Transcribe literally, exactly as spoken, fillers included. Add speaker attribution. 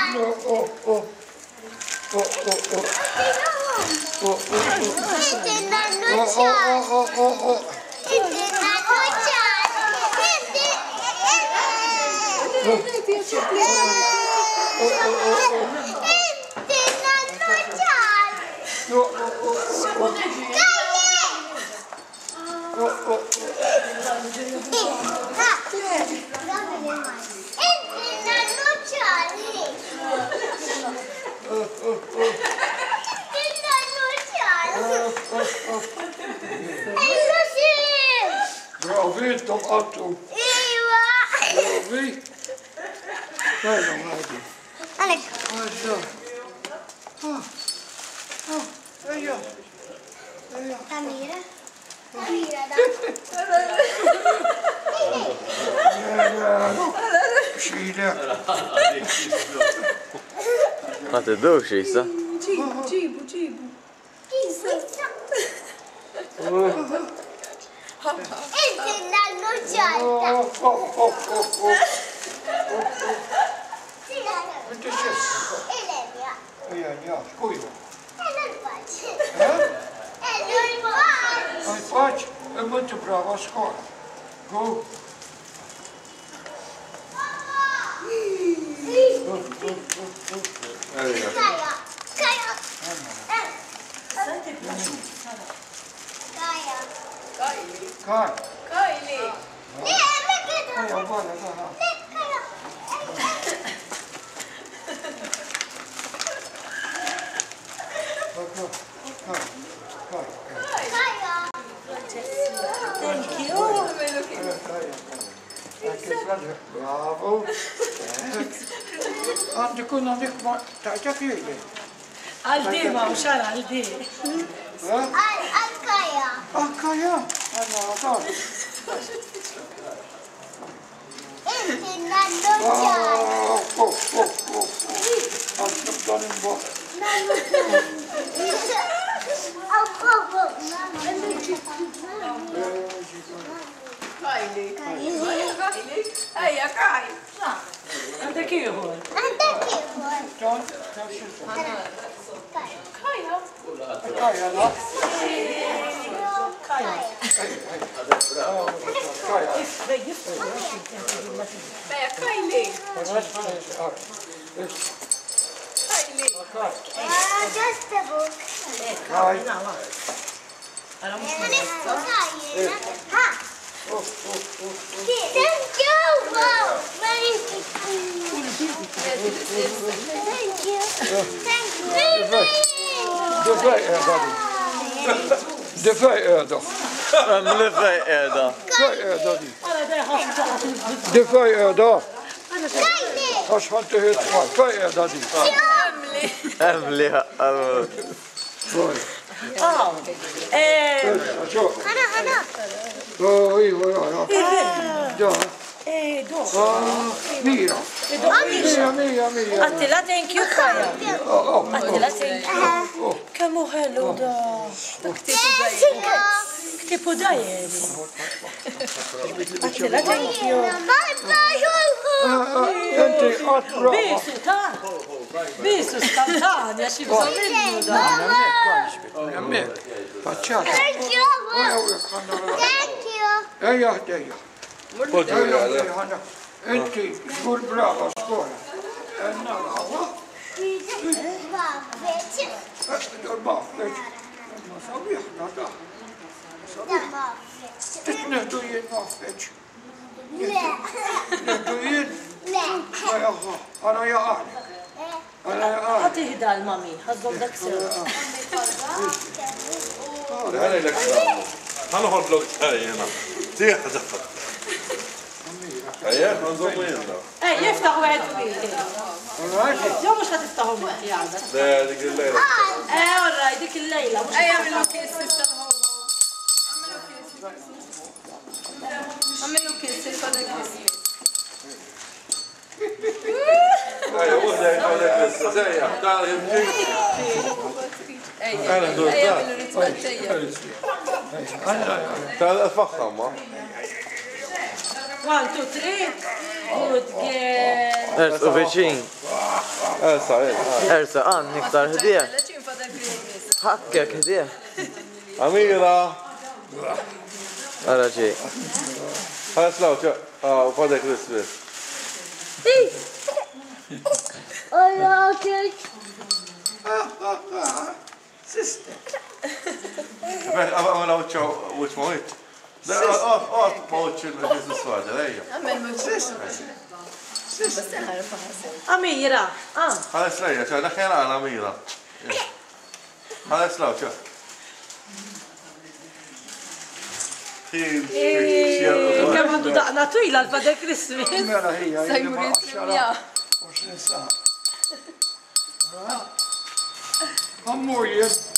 Speaker 1: Bravito, Otto. Bravi. Dai, non vedi.
Speaker 2: Alex.
Speaker 1: Ah, ah, e io. E io.
Speaker 2: Tamira. Tamira,
Speaker 1: Uscire.
Speaker 3: Ma te dove uscista?
Speaker 4: Cibo, cibo, cibo.
Speaker 2: E se l'hanno gialta.
Speaker 1: Oh, oh, oh, oh, oh. Mitä se?
Speaker 2: Elenia.
Speaker 1: Ei, ei, kuiva.
Speaker 2: E non faccio.
Speaker 1: Eh?
Speaker 2: E non faccio.
Speaker 1: Ai faccio, è molto bravo a scuola. Go.
Speaker 2: Caia. Caia.
Speaker 4: Sai ti è piaciuto?
Speaker 2: Caia.
Speaker 1: Kai.
Speaker 4: Kylie.
Speaker 2: Ne, me che
Speaker 1: Kai,
Speaker 2: devo.
Speaker 1: guarda, guarda.
Speaker 2: Ne, Caia.
Speaker 1: Kai, Kai, Kai.
Speaker 2: Caia.
Speaker 4: Thank you.
Speaker 1: Bravo. Anti kunna nikma taita kieli.
Speaker 4: Għaldi ma' uxar għaldi.
Speaker 1: Eh?
Speaker 2: Al, al Caia.
Speaker 1: Akka ja. Anna għatar.
Speaker 2: E se l'hanno gialta.
Speaker 1: Oh, oh, oh, oh. Anti dan imbo.
Speaker 2: Oh, oh, oh.
Speaker 4: Kylie. Kylie. Ejja, Kylie. Għandek ieħor.
Speaker 2: Għandek ieħor.
Speaker 1: Dan, dan xilta.
Speaker 2: Caia.
Speaker 4: Kajja.
Speaker 1: Kaja, la.
Speaker 4: Kajja.
Speaker 1: Kaja.
Speaker 4: Beja, Kylie. Kylie.
Speaker 2: Ah, just a book.
Speaker 1: Kai.
Speaker 4: Għala mux
Speaker 2: Caia. Ha. Thank you. Wow. Very good. Thank you. Thank you.
Speaker 1: De vij er dat. De vij er dat.
Speaker 3: Għamlu fejqeda.
Speaker 1: Vij er dat. De vij er dat.
Speaker 2: Kylie.
Speaker 1: Als van te hut maar. Vij er dat.
Speaker 3: Emli għallu.
Speaker 1: Vij.
Speaker 4: Ah. Eh.
Speaker 1: Zo.
Speaker 2: Anna, Anna.
Speaker 1: Oh, ja, ja, ja. Ja.
Speaker 4: Eh, do.
Speaker 1: Ah, Mira. Mira, Mira, Mira.
Speaker 4: Attila, thank you, Kajja.
Speaker 1: Oh, oh.
Speaker 4: Attila, thank you. Kemmu ħellu da.
Speaker 2: Jessica.
Speaker 4: Ktipu da jeri. Attila, thank you.
Speaker 2: Bye bye.
Speaker 1: Enti għat brava.
Speaker 4: Bisu, ta. Bisu, skantani, għaxi bżomillu da.
Speaker 1: Jammek. Facciata.
Speaker 2: Thank you. Thank you.
Speaker 1: Eja, eja. Enti żgur brava skola. Enna għawa. Darba, ma sabiħ, nada. Titneħdu jien maħfeċ. Neħdu jien. Għajaha, għana jaqani. Għana jaqani.
Speaker 4: Għati ħida l-mami, għazdom dak sew.
Speaker 5: Han har blogg tjejerna. Det är det. Ja, man så på in då.
Speaker 4: Ej, jiftaħu għed fili. Jo, mux ħatiftaħu miħti għada.
Speaker 5: Det är det gillar.
Speaker 4: Eh, orra, dik il-lejla. Ej, għamilu kissi. Għamilu kissi, sada kissi.
Speaker 5: Ja, jag måste ha det så säga. Där är mjuk. Ej, għamilu ritmat tjejer. Det är fasta, man.
Speaker 4: One, two, three. Good girl.
Speaker 3: Ers u veċin.
Speaker 5: Elsa, Elsa.
Speaker 3: Elsa, għan, niktar ħdija. Ħakkek ħdija.
Speaker 5: Amira.
Speaker 3: Għara ġi.
Speaker 5: Ħares law, ċa. Ah, fadek Christmas.
Speaker 2: Oh, okay.
Speaker 1: Sister.
Speaker 5: Għamela uċċa uċ mawit. Għat mawit il-Christmas father, ejja.
Speaker 4: Amira, ah.
Speaker 5: Ħares lejja, ċa, daħħena għana Amira. Ħares law, ċa.
Speaker 4: Kemm għandu daqna twila l-Father Christmas.
Speaker 1: Mela hija, hija ma' għaxara. Għaxrin sa'. Ammur jib.